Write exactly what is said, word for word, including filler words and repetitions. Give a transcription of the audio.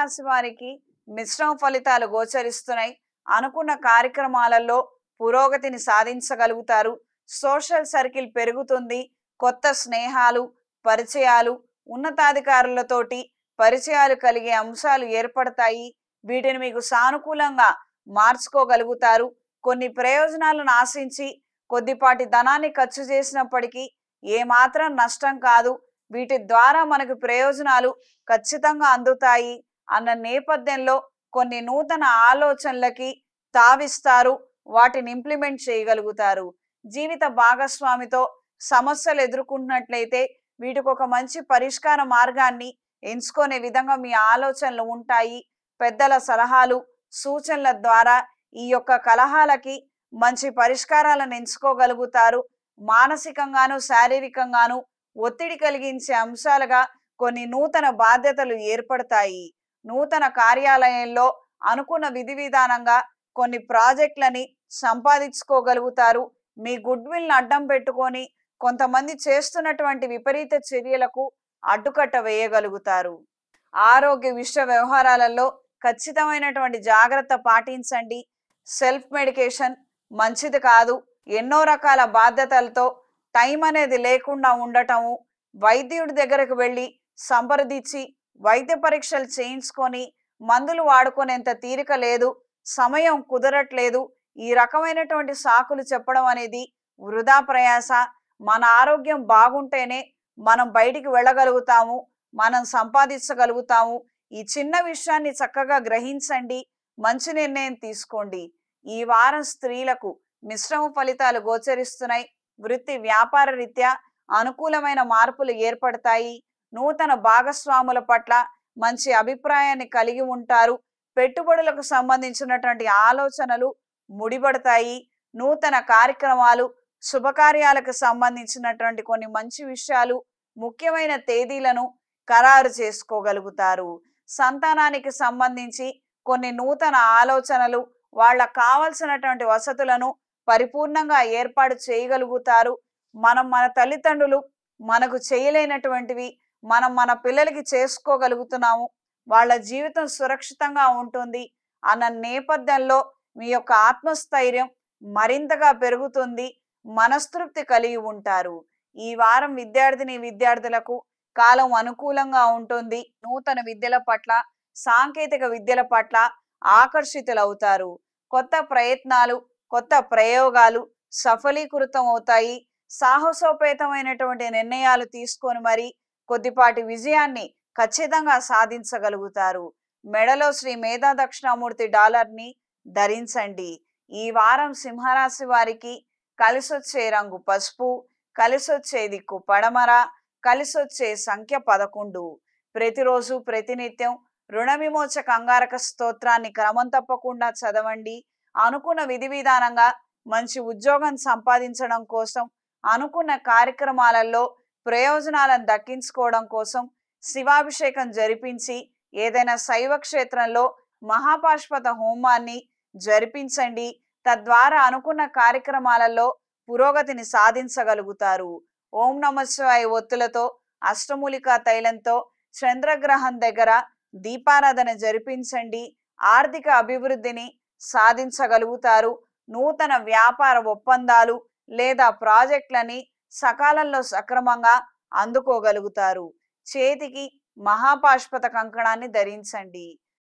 రాశి వారికి మిశ్రమ ఫలితాలు గోచరిస్తున్నాయి. అనుకున్న కార్యక్రమాలలో పురోగతిని సాధించగలుగుతారు. సోషల్ సర్కిల్ పెరుగుతుంది. కొత్త స్నేహాలు, పరిచయాలు, ఉన్నతాధికారులతోటి పరిచయాలు కలిగే అంశాలు ఏర్పడతాయి. వీటిని మీకు సానుకూలంగా మార్చుకోగలుగుతారు. కొన్ని ప్రయోజనాలను ఆశించి కొద్దిపాటి ధనాన్ని ఖర్చు చేసినప్పటికీ ఏమాత్రం నష్టం కాదు. వీటి ద్వారా మనకు ప్రయోజనాలు ఖచ్చితంగా అందుతాయి అన్న నేపథ్యంలో కొన్ని నూతన ఆలోచనలకి తావిస్తారు. వాటిని ఇంప్లిమెంట్ చేయగలుగుతారు. జీవిత భాగస్వామితో సమస్యలు ఎదుర్కొంటున్నట్లయితే వీటికి ఒక మంచి పరిష్కార మార్గాన్ని ఎంచుకునే విధంగా మీ ఆలోచనలు ఉంటాయి. పెద్దల సలహాలు, సూచనల ద్వారా ఈ యొక్క కలహాలకి మంచి పరిష్కారాలను ఎంచుకోగలుగుతారు. మానసికంగాను శారీరకంగాను ఒత్తిడి కలిగించే అంశాలుగా కొన్ని నూతన బాధ్యతలు ఏర్పడతాయి. నూతన కార్యాలయంలో అనుకున్న విధి విధానంగా కొన్ని ప్రాజెక్టులని సంపాదించుకోగలుగుతారు. మీ గుడ్ విల్ని అడ్డం పెట్టుకొని కొంతమంది చేస్తున్నటువంటి విపరీత చర్యలకు అడ్డుకట్ట వేయగలుగుతారు. ఆరోగ్య విషయ వ్యవహారాలలో ఖచ్చితమైనటువంటి జాగ్రత్త పాటించండి. సెల్ఫ్ మెడికేషన్ మంచిది కాదు. ఎన్నో రకాల బాధ్యతలతో టైం అనేది లేకుండా ఉండటము, వైద్యుడి దగ్గరకు వెళ్ళి సంప్రదించి వైద్య పరీక్షలు చేయించుకొని మందులు వాడుకునేంత తీరిక లేదు, సమయం కుదరట్లేదు, ఈ రకమైనటువంటి సాకులు చెప్పడం అనేది వృధా ప్రయాస. మన ఆరోగ్యం బాగుంటేనే మనం బయటికి వెళ్ళగలుగుతాము, మనం సంపాదించగలుగుతాము. ఈ చిన్న విషయాన్ని చక్కగా గ్రహించండి, మంచి నిర్ణయం తీసుకోండి. ఈ వారం స్త్రీలకు మిశ్రమ ఫలితాలు గోచరిస్తున్నాయి. వృత్తి వ్యాపార రీత్యా అనుకూలమైన మార్పులు ఏర్పడతాయి. నూతన భాగస్వాముల పట్ల మంచి అభిప్రాయాన్ని కలిగి ఉంటారు. పెట్టుబడులకు సంబంధించినటువంటి ఆలోచనలు ముడిపడతాయి. నూతన కార్యక్రమాలు, శుభకార్యాలకు సంబంధించినటువంటి కొన్ని మంచి విషయాలు, ముఖ్యమైన తేదీలను ఖరారు చేసుకోగలుగుతారు. సంతానానికి సంబంధించి కొన్ని నూతన ఆలోచనలు, వాళ్ళకు కావలసినటువంటి వసతులను పరిపూర్ణంగా ఏర్పాటు చేయగలుగుతారు. మనం మన తల్లిదండ్రులు మనకు చేయలేనటువంటివి మనం మన పిల్లలకి చేసుకోగలుగుతున్నాము. వాళ్ళ జీవితం సురక్షితంగా ఉంటుంది అన్న నేపథ్యంలో మీ యొక్క ఆత్మస్థైర్యం మరింతగా పెరుగుతుంది. మనస్తృప్తి కలిగి ఉంటారు. ఈ వారం విద్యార్థిని విద్యార్థులకు కాలం అనుకూలంగా ఉంటుంది. నూతన విద్యల పట్ల, సాంకేతిక విద్యల పట్ల ఆకర్షితులవుతారు. కొత్త ప్రయత్నాలు, కొత్త ప్రయోగాలు సఫలీకృతం అవుతాయి. సాహసోపేతమైనటువంటి నిర్ణయాలు తీసుకొని మరి కొద్దిపాటి విజయాన్ని ఖచ్చితంగా సాధించగలుగుతారు. మెడలో శ్రీ మేధా దక్షిణామూర్తి డాలర్ని ధరించండి. ఈ వారం సింహరాశి వారికి కలిసొచ్చే రంగు పసుపు, కలిసొచ్చే దిక్కు పడమర, కలిసొచ్చే సంఖ్య పదకొండు. ప్రతిరోజు ప్రతినిత్యం రుణ విమోచక అంగారక స్తోత్రాన్ని క్రమం తప్పకుండా చదవండి. అనుకున్న విధి విధానంగా మంచి ఉద్యోగం సంపాదించడం కోసం, అనుకున్న కార్యక్రమాలలో ప్రయోజనాలను దక్కించుకోవడం కోసం శివాభిషేకం జరిపించి ఏదైనా శైవ క్షేత్రంలో మహాపాశుపత హోమాన్ని జరిపించండి. తద్వారా అనుకున్న కార్యక్రమాలలో పురోగతిని సాధించగలుగుతారు. ఓం నమః శివాయ ఒత్తులతో, అష్టమూలికా తైలంతో చంద్రగ్రహం దగ్గర దీపారాధన జరిపించండి. ఆర్థిక అభివృద్ధిని సాధించగలుగుతారు. నూతన వ్యాపార ఒప్పందాలు లేదా ప్రాజెక్టులని సకాలంలో సక్రమంగా అందుకోగలుగుతారు. చేతికి మహాపాశుపత కంకణాన్ని ధరించండి.